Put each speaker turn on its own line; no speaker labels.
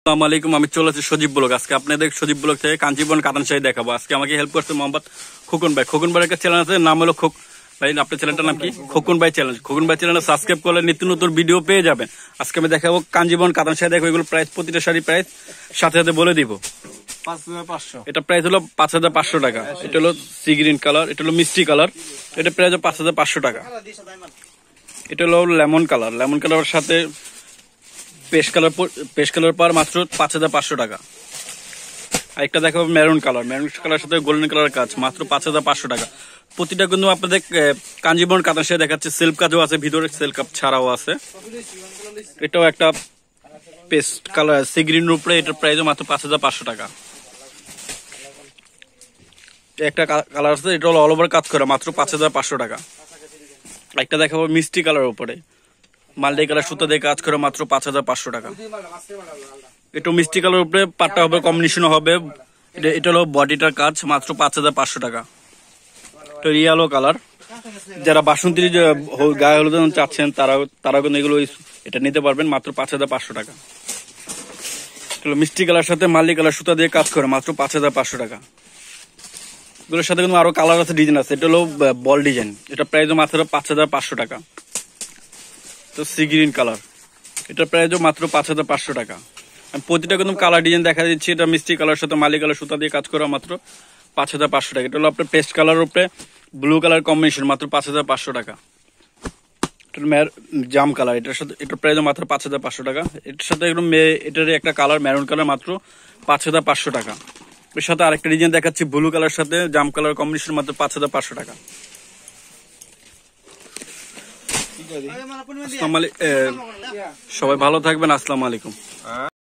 আসসালামু আলাইকুম, আমি চলে আসছি সজীব ব্লগ। আজকে আপনাদের সজীব ব্লগ থেকে কাঞ্জিবরম কাতান শাড়ি দেখাবো। আজকে আমাকে হেল্প করছে মোহাম্মদ খোকন ভাই। খোকন ভাইয়ের একটা চ্যানেল আছে, নাম হলো ভাই, আপনার চ্যানেলটার নাম কি? খোকন ভাই চ্যানেল। খোকন ভাই চ্যানেল সাবস্ক্রাইব করলে নিত্য নতুন ভিডিও পেয়ে যাবেন। আজকে আমি দেখাবো কাঞ্জিবরম কাতান শাড়ি দেখাবো। এগুলো প্রাইস, প্রতিটা শাড়ি প্রাইস সাথে সাথে বলে দিব।
5,500।
এটা প্রাইস হলো 5,500 টাকা। এটা হলো সি গ্রিন কালার, এটা হলো মিষ্টি কালার, এটা প্রাইস 5,500 টাকা। এটা হলো লেমন কালার, লেমন কালারের সাথে পেস্ট কালার পার মাত্র 5,500 টাকা। আরেকটা দেখাবো মেরুন কালার, মেরুন কালার সাথে গোল্ডেন কালার কাজ, মাত্র 5,500 টাকা। প্রতিটা কিন্তু আপনাদের কাঞ্জিবরম কাতান শাড়ি দেখাচ্ছে। সেলফ কাজও আছে, ভিতরে সেলফ কাপ ছাড়াও আছে। এটাও একটা পেস্ট কালার সি গ্রিন উপরে, এটার প্রাইস মাত্র 5,500 টাকা। একটা কালার আছে, এটা হলো অল ওভার কাজ করা, মাত্র 5,500 টাকা। একটা দেখাবো মিষ্টি কালার উপরে, মাল্টি কালার সুতো দিয়ে কাজ করে, মাত্র 5,500 টাকা। একটু মিষ্টি কালার উপরে পাটটা হবে, কম্বিনেশন হবে। এটা হলো বডিটার কাজ, মাত্র 5,500 টাকা। তো ইয়েলো কালার, যারা বাসন্তী গায়ে হলুদ চাচ্ছেন তারা কিন্তু এগুলো এটা নিতে পারবেন, মাত্র 5,500 টাকা। মিষ্টি কালার সাথে মাল্টি কালার সুতা দিয়ে কাজ করে, মাত্র 5,500 টাকা। এগুলোর সাথে কিন্তু আরো কালার আছে, ডিজাইন আছে। এটা হলো বল ডিজাইন, এটা প্রাইস মাত্র 5,500 টাকা। তো সি গ্রিন কালার, এটা প্রাইস মাত্র 5,500 টাকা। আমি প্রতিটা কিন্তু কালার ডিজাইন দেখা দিচ্ছি। এটা মিষ্টি কালার সাথে মালি কালার সুতা দিয়ে কাজ করা, মাত্র 5,500 টাকা। এটা হলো আপনার পেস্ট কালার উপরে ব্লু কালার কম্বিনেশন, মাত্র 5,500 টাকা। জাম কালার, এটার সাথে এটার প্রাইস মাত্র 5,500 টাকা। এটার সাথে একদম এটার একটা কালার মেরুন কালার, মাত্র 5,500 টাকা। এর সাথে আরেকটা ডিজাইন দেখাচ্ছি ব্লু কালার সাথে জাম কালার কম্বিনেশন, মাত্র 5,500 টাকা। সবাই ভালো থাকবেন। আসসালামু আলাইকুম।